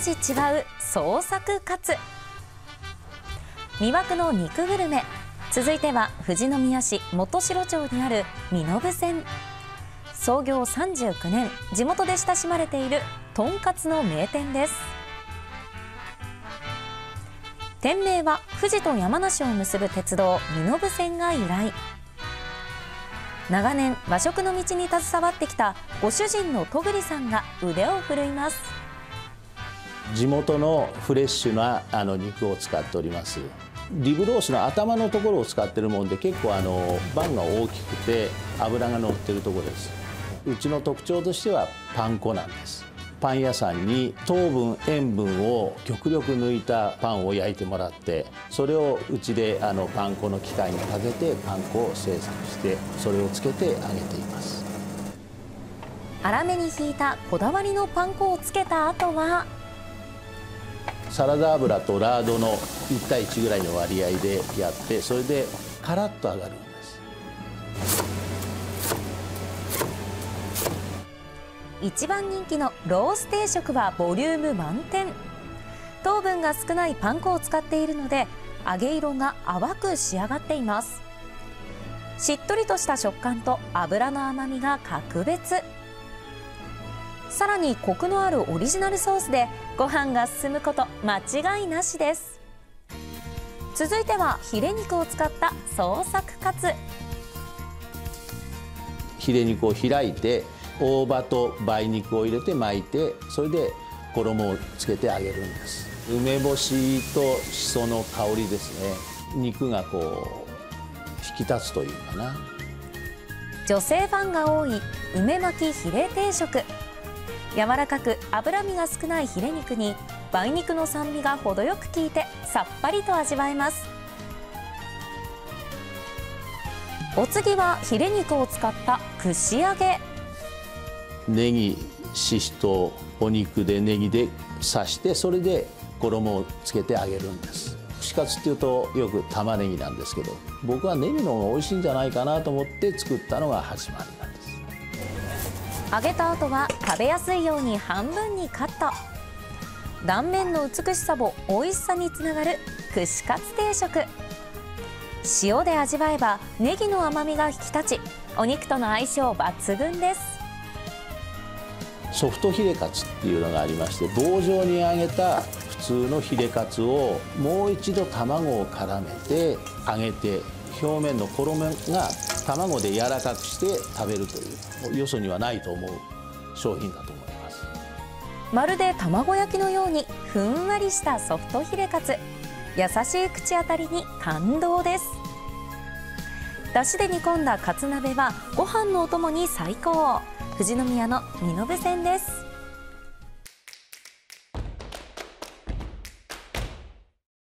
味違う創作カツ。魅惑の肉グルメ、続いては富士宮市元城町にある身延線。創業39年、地元で親しまれているとんかつの名店です。店名は富士と山梨を結ぶ鉄道身延線が由来。長年和食の道に携わってきたご主人の戸栗さんが腕を振るいます。 地元のフレッシュな肉を使っております。リブロースの頭のところを使ってるもんで、結構バンが大きくて脂が乗ってるところです。うちの特徴としてはパン粉なんです。パン屋さんに糖分塩分を極力抜いたパンを焼いてもらって、それをうちでパン粉の機械にかけてパン粉を製作して、それをつけて揚げています。 粗めにひいたこだわりのパン粉をつけた後は、 サラダ油とラードの1対1ぐらいの割合でやって、それでカラッと揚がるんです。 一番人気のロース定食はボリューム満点。糖分が少ないパン粉を使っているので、揚げ色が淡く仕上がっています。しっとりとした食感と油の甘みが格別。さらにコクのあるオリジナルソースでご飯が進むこと間違いなしです。続いてはヒレ肉を使った創作カツ。 ヒレ肉を開いて大葉と梅肉を入れて巻いて、それで衣をつけて揚げるんです。梅干しとしその香りですね。肉がこう引き立つというかな。 女性ファンが多い梅巻きヒレ定食。柔らかく脂身が少ないヒレ肉に梅肉の酸味が程よく効いてさっぱりと味わえます。お次はヒレ肉を使った串揚げ。 ネギ、ししとう、お肉でネギで刺して、それで衣をつけて揚げるんです。串カツっていうとよく玉ねぎなんですけど、僕はネギの方が美味しいんじゃないかなと思って作ったのが始まりなんです。 揚げた後は食べやすいように半分にカット。断面の美しさも美味しさにつながる串カツ定食。塩で味わえばネギの甘みが引き立ち、お肉との相性抜群です。 ソフトヒレカツっていうのがありまして、棒状に揚げた普通のヒレカツをもう一度卵を絡めて揚げて、表面の衣が卵で柔らかくして食べるという、よそにはないと思う商品だと思います。 まるで卵焼きのようにふんわりしたソフトヒレカツ。優しい口当たりに感動です。だしで煮込んだカツ鍋はご飯のお供に最高。富士宮の身延線です。